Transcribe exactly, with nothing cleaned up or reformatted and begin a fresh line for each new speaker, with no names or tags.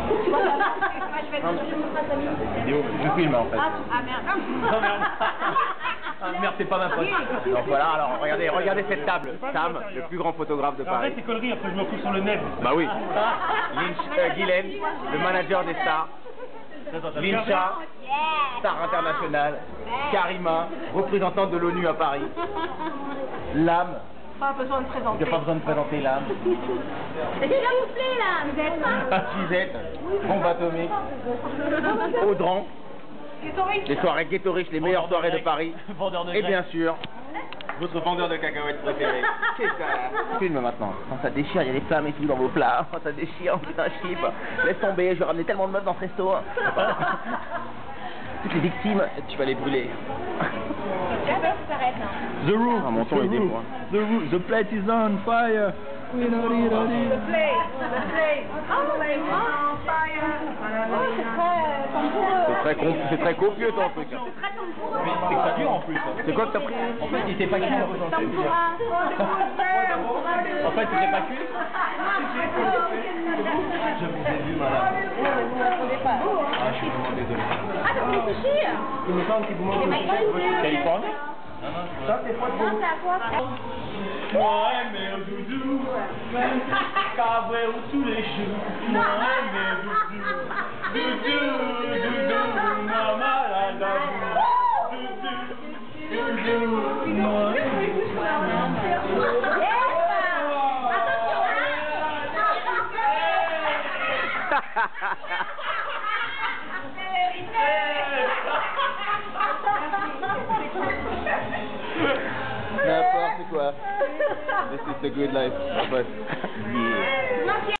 Vidéo, je filme en fait.
Ah merde.
Oh merde. Ah merde, c'est pas ma faute. Donc voilà, alors regardez, regardez cette table. Sam, le plus grand photographe de Paris.
Arrête tes conneries, après je me fous sur le net.
Bah oui. Lynch, euh, Guylaine, le manager des stars. Lincha, star internationale. Karima, représentante de l'ONU à Paris. Lame.
Pas besoin de
Il
présenter.
n'y a pas besoin de présenter Lame.
C'est déjà soufflé là, vous êtes.
Gisette, bombe atomique. Audran. Les soirées ghetto riches, les meilleures soirées de Paris.
Vendeur de
Et
grec.
bien sûr, votre vendeur de cacahuètes préféré. Qu'est-ce que ça filme maintenant. Quand ça déchire, il y a des flammes et tout dans vos plats. Quand ça déchire, putain, je kiffe. Laisse tomber, je vais ramener tellement de meufs dans ce resto. Toutes les victimes, tu vas les brûler.
The roof,
Ah, mon ton
the
est des
roof,
points.
the roof, the plate is on fire. We know it, know it.
The plate, the plate. Oh, plate on fire. Oh, c'est très tempoureux.
C'est très, com- c'est très copieux ton truc.
C'est très tempoureux.
Mais c'est que ça dure en plus.
C'est quoi que t'as pris?
En fait, il était pas cuit.
Tempura.
En fait, il était pas cuit.
Je vous ai vu, madame. Vous ne répondez pas.
Ah, je suis vraiment désolé.
Ah, t'as pris le sushi?
Il me semble qu'il vous manque le Californie. Ça, c'est pas
Non, c'est à quoi?
Moi, aimer au doudou, cabrer ou tous les jours. Moi, aimer au doudou, doudou, doudou, moi, malade à vous. Doudou, doudou, moi.
N'importe quoi. This is the good life. But, yeah.